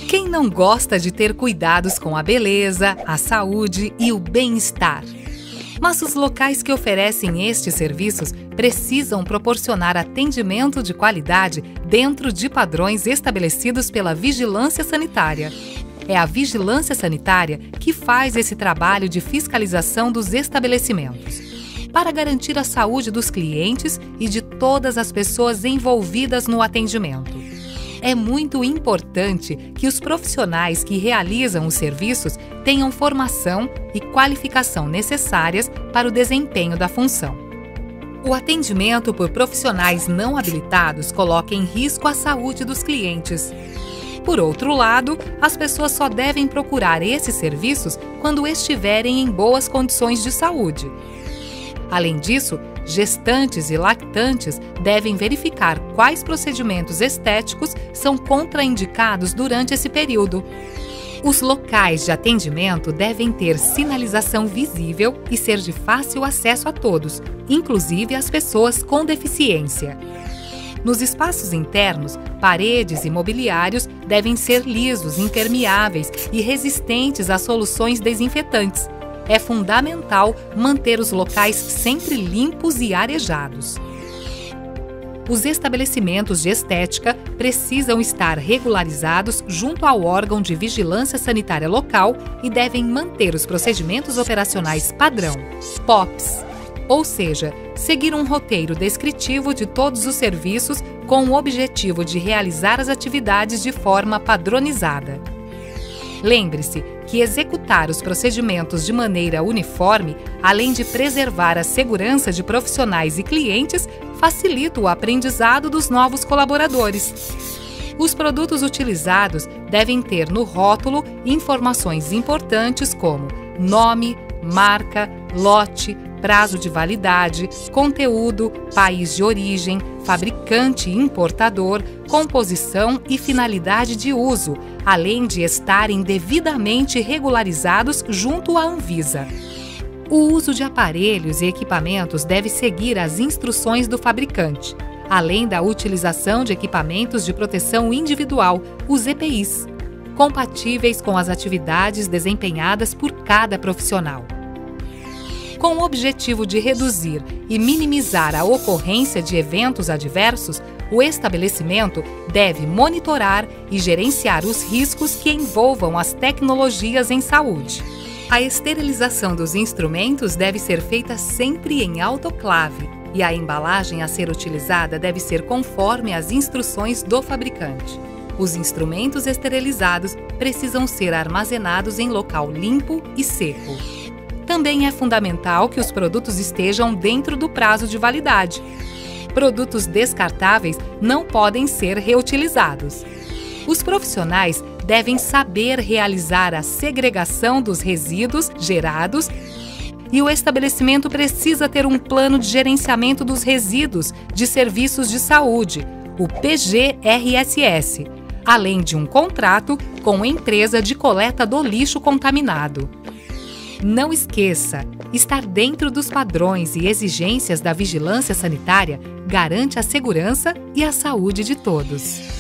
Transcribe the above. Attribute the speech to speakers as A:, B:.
A: Quem não gosta de ter cuidados com a beleza, a saúde e o bem-estar? Mas os locais que oferecem estes serviços precisam proporcionar atendimento de qualidade dentro de padrões estabelecidos pela Vigilância Sanitária. É a Vigilância Sanitária que faz esse trabalho de fiscalização dos estabelecimentos, para garantir a saúde dos clientes e de todas as pessoas envolvidas no atendimento. É muito importante que os profissionais que realizam os serviços tenham formação e qualificação necessárias para o desempenho da função. O atendimento por profissionais não habilitados coloca em risco a saúde dos clientes. Por outro lado, as pessoas só devem procurar esses serviços quando estiverem em boas condições de saúde. Além disso, gestantes e lactantes devem verificar quais procedimentos estéticos são contraindicados durante esse período. Os locais de atendimento devem ter sinalização visível e ser de fácil acesso a todos, inclusive as pessoas com deficiência. Nos espaços internos, paredes e mobiliários devem ser lisos, impermeáveis e resistentes a soluções desinfetantes. É fundamental manter os locais sempre limpos e arejados. Os estabelecimentos de estética precisam estar regularizados junto ao órgão de vigilância sanitária local e devem manter os procedimentos operacionais padrão, POPs, ou seja, seguir um roteiro descritivo de todos os serviços com o objetivo de realizar as atividades de forma padronizada. Lembre-se que executar os procedimentos de maneira uniforme, além de preservar a segurança de profissionais e clientes, facilita o aprendizado dos novos colaboradores. Os produtos utilizados devem ter no rótulo informações importantes como nome, marca, lote, prazo de validade, conteúdo, país de origem, fabricante e importador, composição e finalidade de uso, além de estarem devidamente regularizados junto à Anvisa. O uso de aparelhos e equipamentos deve seguir as instruções do fabricante, além da utilização de equipamentos de proteção individual, os EPIs, compatíveis com as atividades desempenhadas por cada profissional. Com o objetivo de reduzir e minimizar a ocorrência de eventos adversos, o estabelecimento deve monitorar e gerenciar os riscos que envolvam as tecnologias em saúde. A esterilização dos instrumentos deve ser feita sempre em autoclave e a embalagem a ser utilizada deve ser conforme as instruções do fabricante. Os instrumentos esterilizados precisam ser armazenados em local limpo e seco. Também é fundamental que os produtos estejam dentro do prazo de validade. Produtos descartáveis não podem ser reutilizados. Os profissionais devem saber realizar a segregação dos resíduos gerados e o estabelecimento precisa ter um plano de gerenciamento dos resíduos de serviços de saúde, o PGRSS, além de um contrato com a empresa de coleta do lixo contaminado. Não esqueça, estar dentro dos padrões e exigências da vigilância sanitária garante a segurança e a saúde de todos.